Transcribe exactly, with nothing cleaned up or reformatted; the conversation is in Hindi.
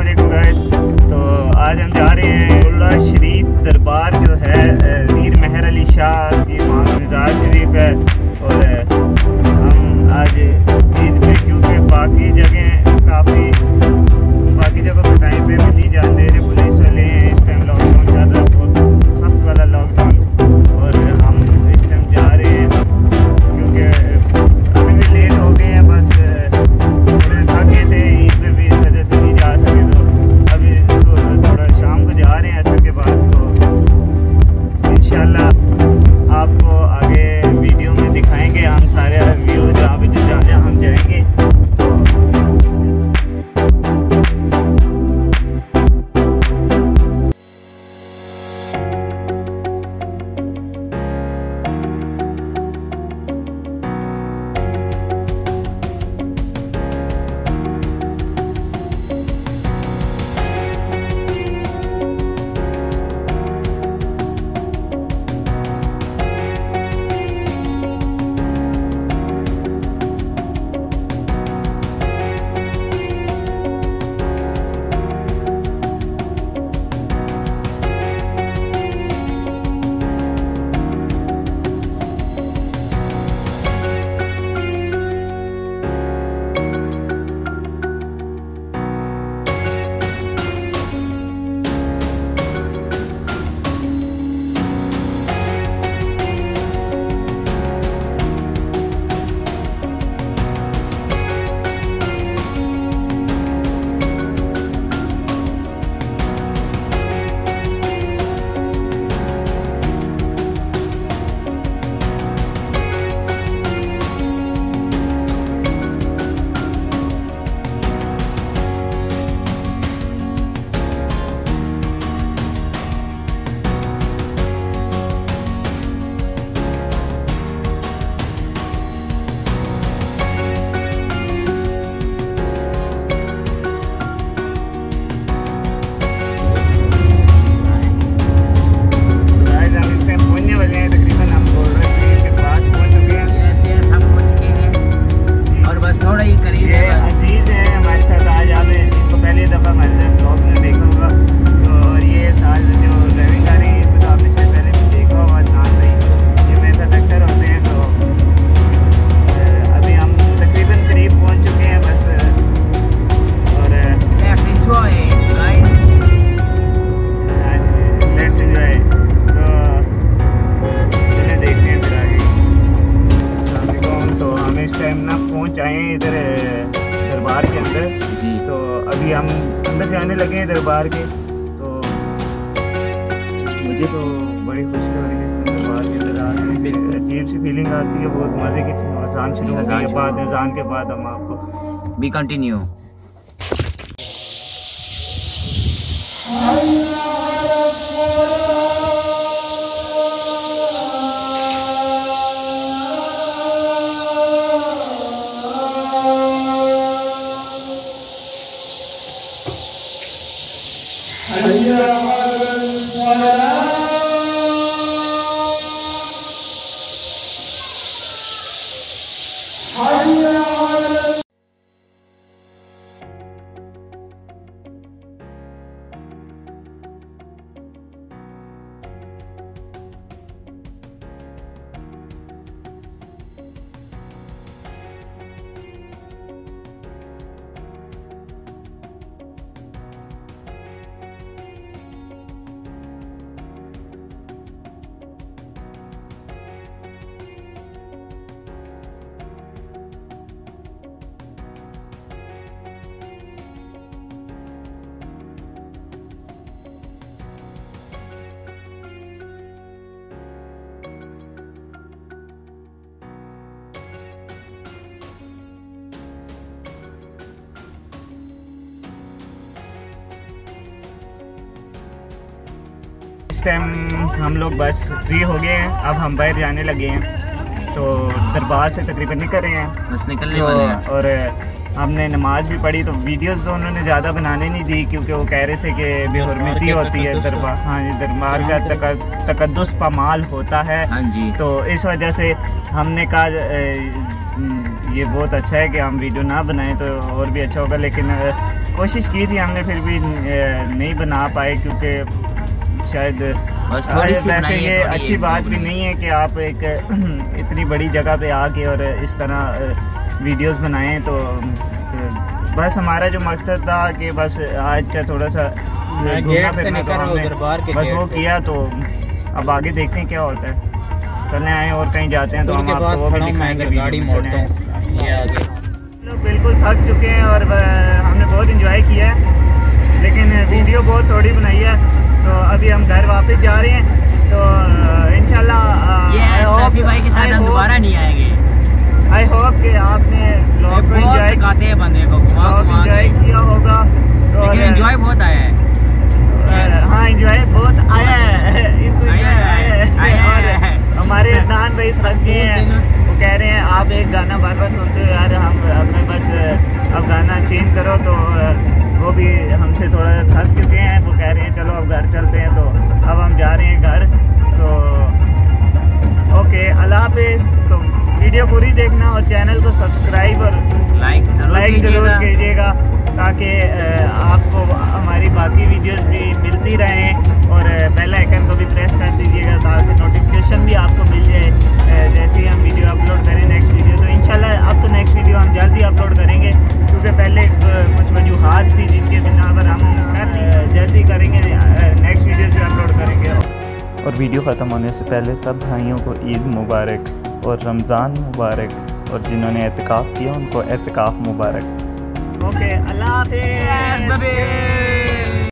वालेकुम गाइस। तो आज हम जा रहे हैं उल्ला शरीफ दरबार जो है वीर मेहर अली शाह की इमाम मिजाज शरीफ है। और हम आज ईद पे क्योंकि बाकी जगह काफ़ी बाकी जगह पर टाइम पे भी नहीं जान दे रहे, पुलिस वाले हैं। इस टाइम लॉकडाउन चल रहा है, बहुत सख्त वाला लॉकडाउन। और हम इस टाइम जा रहे हैं क्योंकि अभी भी लेट हो गए हैं, बस थक गए थे ईद पे भी, इस वजह से नहीं जा सके। तो अभी थोड़ा शाम को जा रहे हैं असर के बाद। तो इंशाल्लाह आपको आगे वीडियो में दिखाएंगे हम सारे व्यू जहाँ भी जहाँ हम जाएंगे। इधर दरबार के अंदर, तो अभी हम अंदर जाने लगे हैं दरबार के। तो मुझे तो बड़ी खुशी हो रही है इस दरबार के अंदर आने में, अजीब सी फीलिंग आती है, बहुत मज़े की। अजान शुरू हो गई है, बाद अजान के बाद हम आपको बी कंटिन्यू। इस टाइम हम लोग बस फ्री हो गए हैं, अब हम बाहर जाने लगे हैं। तो दरबार से तकरीबन निकल रहे हैं, बस निकलने वाले हैं। और हमने नमाज भी पढ़ी। तो वीडियोस तो उन्होंने ज़्यादा बनाने नहीं दी क्योंकि वो कह रहे थे कि बेहुरमती होती है दरबार। हाँ जी, दरबार का तक, तकद्दुस पामाल होता है। हाँ जी। तो इस वजह से हमने कहा ये बहुत अच्छा है कि हम वीडियो ना बनाएं तो और भी अच्छा होगा, लेकिन कोशिश की थी हमने, फिर भी नहीं बना पाए क्योंकि शायद वैसे ये अच्छी बात भी नहीं है कि आप एक इतनी बड़ी जगह पे आके और इस तरह वीडियोस बनाएं। तो, तो बस हमारा जो मकसद था कि बस आज का थोड़ा सा घूमना फिरना तो हमने बस वो किया, तो अब आगे देखते हैं क्या होता है। चलने आए और कहीं जाते हैं तो हम आपको वो भी दिखाएंगे। गाड़ी मोड़ता हूँ ये आगे। लोग बिल्कुल थक चुके हैं और हमने बहुत एंजॉय किया है, लेकिन वीडियो बहुत थोड़ी बनाई है, तो अभी हम घर वापस जा रहे हैं। तो इंशाल्लाह सफी भाई के साथ हम दोबारा नहीं आएंगे। आई होप कि आपने ब्लॉग को एंजॉय दिखाते हैं बंदे को घुमा घुमा एंजॉय किया होगा, लेकिन एंजॉय बहुत आया है। हाँ एंजॉय बहुत आया है, इनको आया है। हमारे अदनान भाई थक गए हैं, वो कह रहे हैं आप एक गाना बार बार सुनते हो यार, हम हमें बस अब गाना चेंज करो। तो वो भी हमसे थोड़ा थक चुके हैं, वो कह रहे हैं चलो अब घर चलते हैं। तो अब हम जा रहे हैं घर। तो ओके, अल्लाह हाफिज़। तो वीडियो पूरी देखना और चैनल को सब्सक्राइब और लाइक लाइक ज़रूर कीजिएगा ताकि आपको हमारी बाकी वीडियोस भी मिलती रहें, और बेल आइकन को भी प्रेस कर दीजिएगा ताकि नोटिफिकेशन भी आपको मिल जाए जैसे ही हम वीडियो अपलोड करें नेक्स्ट वीडियो। तो इंशाल्लाह अब तो नेक्स्ट वीडियो हम जल्दी अपलोड करेंगे, क्योंकि पहले कुछ वजूहात थी जिनके बिना पर हम जल्दी करेंगे, नेक्स्ट वीडियो भी अपलोड करेंगे। और वीडियो ख़त्म होने से पहले सब भाइयों को ईद मुबारक और रमज़ान मुबारक, और जिन्होंने एतिकाफ़ किया उनको एतिकाफ़ मुबारक। ओके, अल्लाह हाफ़िज़।